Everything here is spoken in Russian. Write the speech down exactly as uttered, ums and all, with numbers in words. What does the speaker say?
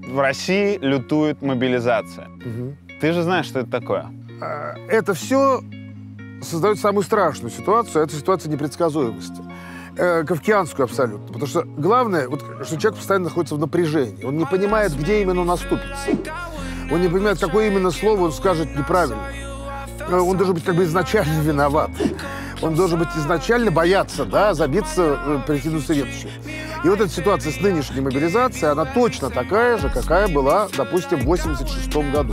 В России лютует мобилизация. Угу. Ты же знаешь, что это такое. Это все создает самую страшную ситуацию. Это ситуация непредсказуемости. Э, кавкианскую абсолютно. Потому что главное, вот, что человек постоянно находится в напряжении. Он не понимает, где именно он оступится. Он не понимает, какое именно слово он скажет неправильно. Он должен быть как бы изначально виноват. Он должен быть изначально бояться, да, забиться, перекинуться веточью. И вот эта ситуация с нынешней мобилизацией, она точно такая же, какая была, допустим, в восемьдесят шестом году.